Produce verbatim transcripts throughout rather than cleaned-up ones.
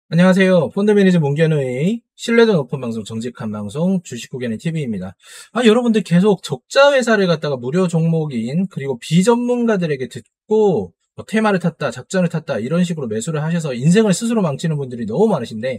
안녕하세요. 펀드 매니저 문견우의 신뢰도 높은 방송, 정직한 방송, 주식구견의 티비입니다. 아, 여러분들 계속 적자 회사를 갖다가 무료 종목인, 그리고 비전문가들에게 듣고, 뭐 테마를 탔다, 작전을 탔다, 이런 식으로 매수를 하셔서 인생을 스스로 망치는 분들이 너무 많으신데,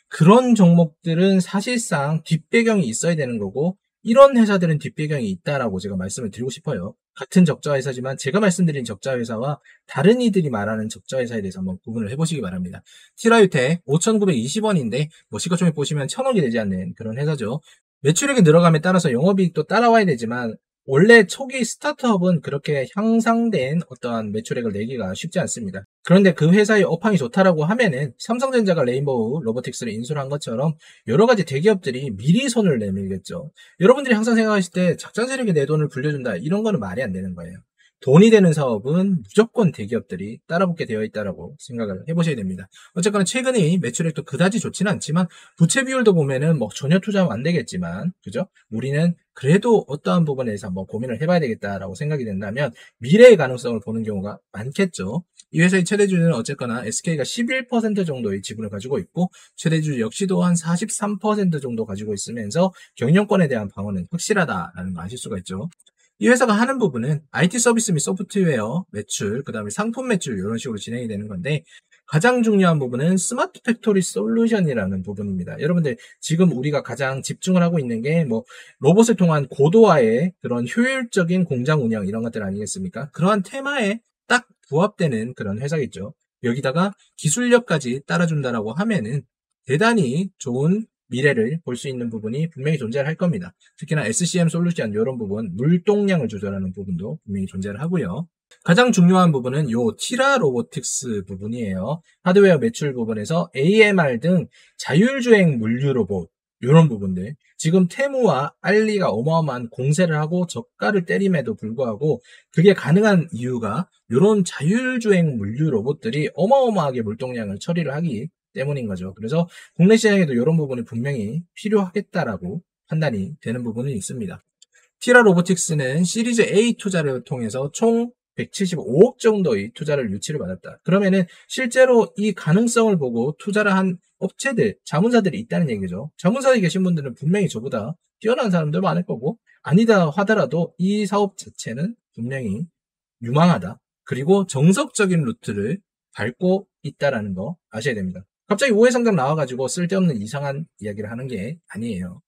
그런 종목들은 사실상 뒷배경이 있어야 되는 거고, 이런 회사들은 뒷배경이 있다라고 제가 말씀을 드리고 싶어요. 같은 적자 회사지만 제가 말씀드린 적자 회사와 다른 이들이 말하는 적자 회사에 대해서 한번 구분을 해보시기 바랍니다. 티라유텍 오천구백이십 원인데 뭐 시가총액 보시면 천 원이 되지 않는 그런 회사죠. 매출액이 늘어감에 따라서 영업이익도 따라와야 되지만 원래 초기 스타트업은 그렇게 향상된 어떠한 매출액을 내기가 쉽지 않습니다. 그런데 그 회사의 업황이 좋다라고 하면은 삼성전자가 레인보우 로보틱스를 인수를 한 것처럼 여러 가지 대기업들이 미리 손을 내밀겠죠. 여러분들이 항상 생각하실 때 작전 세력이 내 돈을 불려준다, 이런 거는 말이 안 되는 거예요. 돈이 되는 사업은 무조건 대기업들이 따라붙게 되어 있다라고 생각을 해보셔야 됩니다. 어쨌거나 최근에 매출액도 그다지 좋지는 않지만 부채 비율도 보면은 뭐 전혀 투자하면 안 되겠지만, 그죠? 우리는 그래도 어떠한 부분에서 뭐 고민을 해봐야 되겠다라고 생각이 된다면 미래의 가능성을 보는 경우가 많겠죠. 이 회사의 최대주주는 어쨌거나 에스케이가 십일 퍼센트 정도의 지분을 가지고 있고, 최대주주 역시도 한 사십삼 퍼센트 정도 가지고 있으면서 경영권에 대한 방어는 확실하다라는 거 아실 수가 있죠. 이 회사가 하는 부분은 아이티 서비스 및 소프트웨어 매출, 그 다음에 상품 매출, 이런 식으로 진행이 되는 건데, 가장 중요한 부분은 스마트 팩토리 솔루션이라는 부분입니다. 여러분들 지금 우리가 가장 집중을 하고 있는 게 뭐 로봇을 통한 고도화의 그런 효율적인 공장 운영, 이런 것들 아니겠습니까? 그러한 테마에 딱 부합되는 그런 회사겠죠. 여기다가 기술력까지 따라준다라고 하면은 대단히 좋은 미래를 볼 수 있는 부분이 분명히 존재할 겁니다. 특히나 에스씨엠 솔루션, 이런 부분, 물동량을 조절하는 부분도 분명히 존재를 하고요. 가장 중요한 부분은 요 티라 로보틱스 부분이에요. 하드웨어 매출 부분에서 에이엠알 등 자율주행 물류 로봇, 이런 부분들. 지금 테무와 알리가 어마어마한 공세를 하고 저가를 때림에도 불구하고 그게 가능한 이유가 이런 자율주행 물류 로봇들이 어마어마하게 물동량을 처리를 하기 때문인 거죠. 그래서 국내 시장에도 이런 부분이 분명히 필요하겠다라고 판단이 되는 부분이 있습니다. 티라 로보틱스는 시리즈 A 투자를 통해서 총 백칠십오억 정도의 투자를 유치를 받았다. 그러면은 실제로 이 가능성을 보고 투자를 한 업체들, 자문사들이 있다는 얘기죠. 자문사에 계신 분들은 분명히 저보다 뛰어난 사람들 많을 거고, 아니다 하더라도 이 사업 자체는 분명히 유망하다, 그리고 정석적인 루트를 밟고 있다라는 거 아셔야 됩니다. 갑자기 우회성장 나와가지고 쓸데없는 이상한 이야기를 하는 게 아니에요.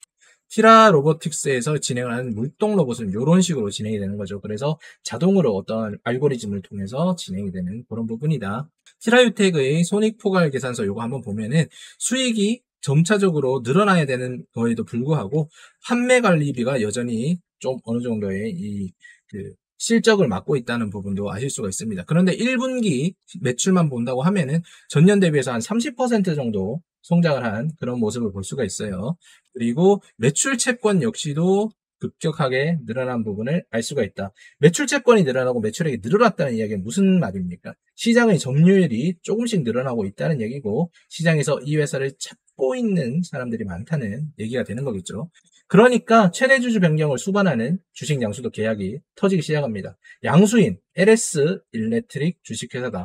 티라 로보틱스에서 진행을 하는 물동 로봇은 이런 식으로 진행이 되는 거죠. 그래서 자동으로 어떤 알고리즘을 통해서 진행이 되는 그런 부분이다. 티라유텍의 손익포괄 계산서 요거 한번 보면은 수익이 점차적으로 늘어나야 되는 거에도 불구하고 판매 관리비가 여전히 좀 어느 정도의 이 그 실적을 맡고 있다는 부분도 아실 수가 있습니다. 그런데 일 분기 매출만 본다고 하면은 전년 대비해서 한 삼십 퍼센트 정도 성장을 한 그런 모습을 볼 수가 있어요. 그리고 매출 채권 역시도 급격하게 늘어난 부분을 알 수가 있다. 매출 채권이 늘어나고 매출액이 늘어났다는 이야기는 무슨 말입니까? 시장의 점유율이 조금씩 늘어나고 있다는 얘기고, 시장에서 이 회사를 찾고 있는 사람들이 많다는 얘기가 되는 거겠죠. 그러니까 최대주주 변경을 수반하는 주식 양수도 계약이 터지기 시작합니다. 양수인 엘에스 일렉트릭 주식회사다.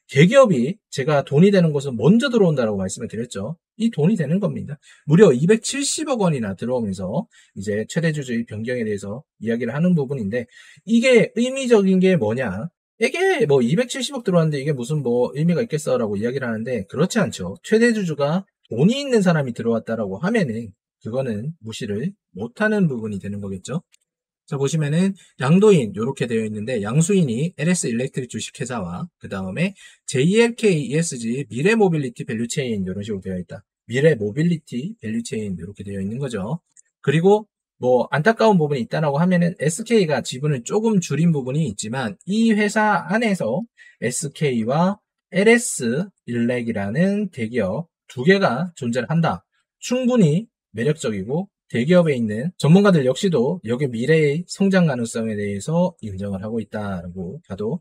대기업이 제가 돈이 되는 곳은 먼저 들어온다라고 말씀을 드렸죠. 이 돈이 되는 겁니다. 무려 이백칠십억 원이나 들어오면서 이제 최대주주의 변경에 대해서 이야기를 하는 부분인데, 이게 의미적인 게 뭐냐? 이게 뭐 이백칠십억 들어왔는데 이게 무슨 뭐 의미가 있겠어라고 이야기를 하는데, 그렇지 않죠. 최대주주가 돈이 있는 사람이 들어왔다라고 하면은 그거는 무시를 못하는 부분이 되는 거겠죠. 자, 보시면은 양도인 이렇게 되어 있는데, 양수인이 엘에스 일렉트릭 주식회사와 그 다음에 제이엘케이 이에스지 미래 모빌리티 밸류체인, 이런 식으로 되어 있다. 미래 모빌리티 밸류체인 이렇게 되어 있는 거죠. 그리고 뭐 안타까운 부분이 있다라고 하면은 에스케이가 지분을 조금 줄인 부분이 있지만, 이 회사 안에서 에스케이와 엘에스 일렉이라는 대기업 두 개가 존재를 한다. 충분히 매력적이고, 대기업에 있는 전문가들 역시도 여기 미래의 성장 가능성에 대해서 인정을 하고 있다라고 봐도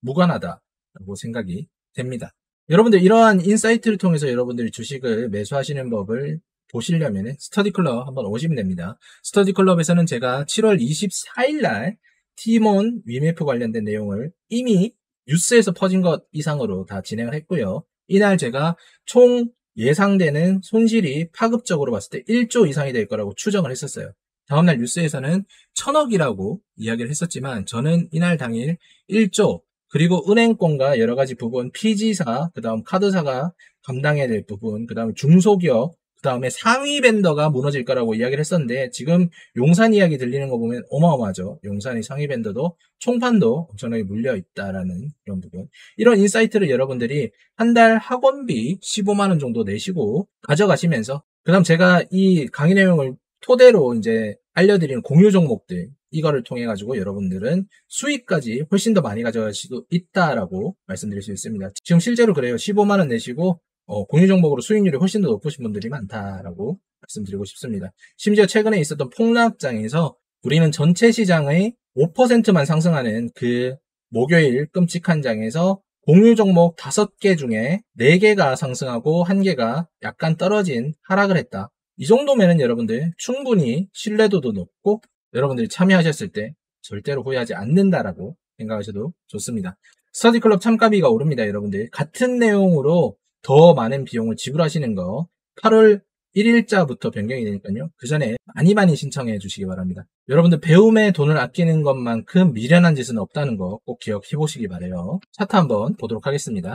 무관하다라고 생각이 됩니다. 여러분들 이러한 인사이트를 통해서 여러분들이 주식을 매수하시는 법을 보시려면 스터디클럽 한번 오시면 됩니다. 스터디클럽에서는 제가 칠월 이십사일 날 티몬 위메프 관련된 내용을 이미 뉴스에서 퍼진 것 이상으로 다 진행을 했고요. 이날 제가 총 예상되는 손실이 파급적으로 봤을 때 일조 이상이 될 거라고 추정을 했었어요. 다음날 뉴스에서는 천억이라고 이야기를 했었지만 저는 이날 당일 일조, 그리고 은행권과 여러 가지 부분, 피지사, 그 다음 카드사가 감당해야 될 부분, 그 다음에 중소기업, 그 다음에 상위 벤더가 무너질 거라고 이야기를 했었는데 지금 용산 이야기 들리는 거 보면 어마어마하죠. 용산의 상위 벤더도 총판도 엄청나게 물려 있다라는 이런 부분. 이런 인사이트를 여러분들이 한 달 학원비 십오만 원 정도 내시고 가져가시면서, 그 다음 제가 이 강의 내용을 토대로 이제 알려드리는 공유 종목들, 이거를 통해 가지고 여러분들은 수익까지 훨씬 더 많이 가져갈 수도 있다라고 말씀드릴 수 있습니다. 지금 실제로 그래요. 십오만 원 내시고 어, 공유 종목으로 수익률이 훨씬 더 높으신 분들이 많다라고 말씀드리고 싶습니다. 심지어 최근에 있었던 폭락장에서 우리는 전체 시장의 오 퍼센트만 상승하는 그 목요일 끔찍한 장에서 공유 종목 다섯 개 중에 네 개가 상승하고 한 개가 약간 떨어진 하락을 했다. 이 정도면은 여러분들 충분히 신뢰도도 높고 여러분들이 참여하셨을 때 절대로 후회하지 않는다라고 생각하셔도 좋습니다. 스터디클럽 참가비가 오릅니다. 여러분들 같은 내용으로 더 많은 비용을 지불하시는 거 팔월 일일자부터 변경이 되니까요. 그 전에 많이 많이 신청해 주시기 바랍니다. 여러분들 배움에 돈을 아끼는 것만큼 미련한 짓은 없다는 거 꼭 기억해 보시기 바라요. 차트 한번 보도록 하겠습니다.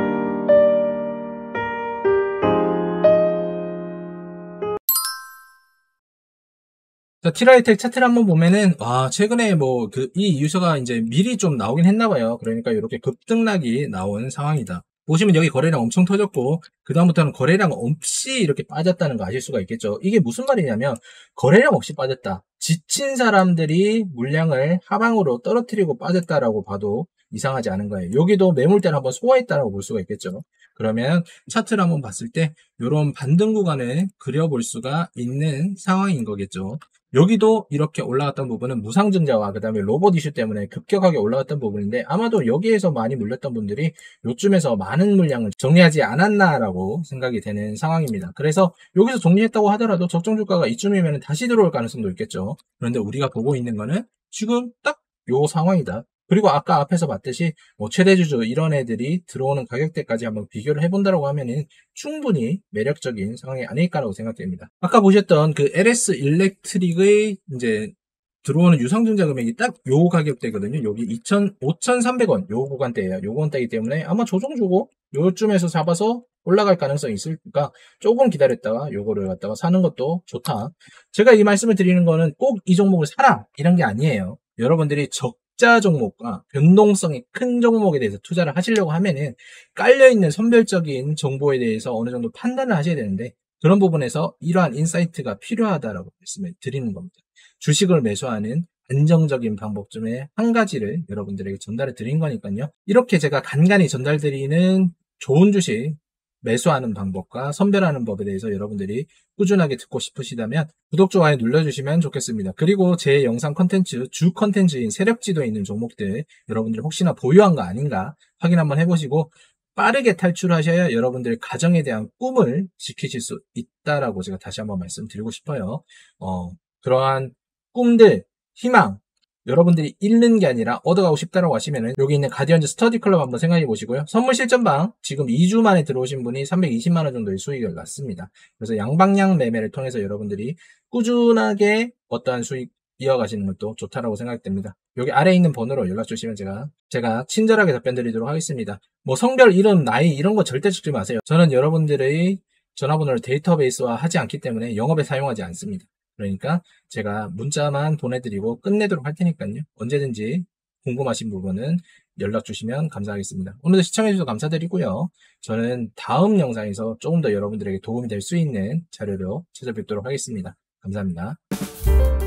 자, 티라이텍 차트를 한번 보면은, 와, 최근에 뭐, 그, 이 유저가 이제 미리 좀 나오긴 했나봐요. 그러니까 이렇게 급등락이 나온 상황이다. 보시면 여기 거래량 엄청 터졌고, 그다음부터는 거래량 없이 이렇게 빠졌다는 거 아실 수가 있겠죠. 이게 무슨 말이냐면, 거래량 없이 빠졌다. 지친 사람들이 물량을 하방으로 떨어뜨리고 빠졌다라고 봐도 이상하지 않은 거예요. 여기도 매물대를 한번 소화했다라고 볼 수가 있겠죠. 그러면 차트를 한번 봤을 때, 이런 반등 구간을 그려볼 수가 있는 상황인 거겠죠. 여기도 이렇게 올라갔던 부분은 무상증자와 그 다음에 로봇 이슈 때문에 급격하게 올라갔던 부분인데 아마도 여기에서 많이 물렸던 분들이 요쯤에서 많은 물량을 정리하지 않았나라고 생각이 되는 상황입니다. 그래서 여기서 정리했다고 하더라도 적정 주가가 이쯤이면 다시 들어올 가능성도 있겠죠. 그런데 우리가 보고 있는 거는 지금 딱 요 상황이다. 그리고 아까 앞에서 봤듯이 뭐 최대주주 이런 애들이 들어오는 가격대까지 한번 비교를 해본다라고 하면은 충분히 매력적인 상황이 아닐까라고 생각됩니다. 아까 보셨던 그 엘에스 일렉트릭의 이제 들어오는 유상증자 금액이 딱 요 가격대거든요. 여기 오천삼백 원 요 구간대예요. 요 구간대이기 때문에 아마 조정 주고 요쯤에서 잡아서 올라갈 가능성이 있으니까 조금 기다렸다가 요거를 갖다가 사는 것도 좋다. 제가 이 말씀을 드리는 거는 꼭 이 종목을 사라 이런 게 아니에요. 여러분들이 적 적자 종목과 변동성이 큰 종목에 대해서 투자를 하시려고 하면은 깔려있는 선별적인 정보에 대해서 어느 정도 판단을 하셔야 되는데 그런 부분에서 이러한 인사이트가 필요하다라고 말씀을 드리는 겁니다. 주식을 매수하는 안정적인 방법 중에 한 가지를 여러분들에게 전달해 드린 거니까요. 이렇게 제가 간간히 전달드리는 좋은 주식 매수하는 방법과 선별하는 법에 대해서 여러분들이 꾸준하게 듣고 싶으시다면 구독, 좋아요 눌러주시면 좋겠습니다. 그리고 제 영상 컨텐츠, 주 컨텐츠인 세력지도에 있는 종목들 여러분들이 혹시나 보유한 거 아닌가 확인 한번 해보시고 빠르게 탈출하셔야 여러분들의 가정에 대한 꿈을 지키실 수 있다라고 제가 다시 한번 말씀드리고 싶어요. 어, 그러한 꿈들, 희망 여러분들이 잃는 게 아니라 얻어가고 싶다라고 하시면은 여기 있는 가디언즈 스터디 클럽 한번 생각해 보시고요. 선물 실전방 지금 이 주 만에 들어오신 분이 삼백이십만 원 정도의 수익을 났습니다. 그래서 양방향 매매를 통해서 여러분들이 꾸준하게 어떠한 수익 이어가시는 것도 좋다라고 생각됩니다. 여기 아래에 있는 번호로 연락 주시면 제가 제가 친절하게 답변 드리도록 하겠습니다. 뭐 성별, 이름, 나이 이런 거 절대 찍지 마세요. 저는 여러분들의 전화번호를 데이터베이스화 하지 않기 때문에 영업에 사용하지 않습니다. 그러니까 제가 문자만 보내드리고 끝내도록 할 테니까요. 언제든지 궁금하신 부분은 연락 주시면 감사하겠습니다. 오늘도 시청해주셔서 감사드리고요. 저는 다음 영상에서 조금 더 여러분들에게 도움이 될 수 있는 자료로 찾아뵙도록 하겠습니다. 감사합니다.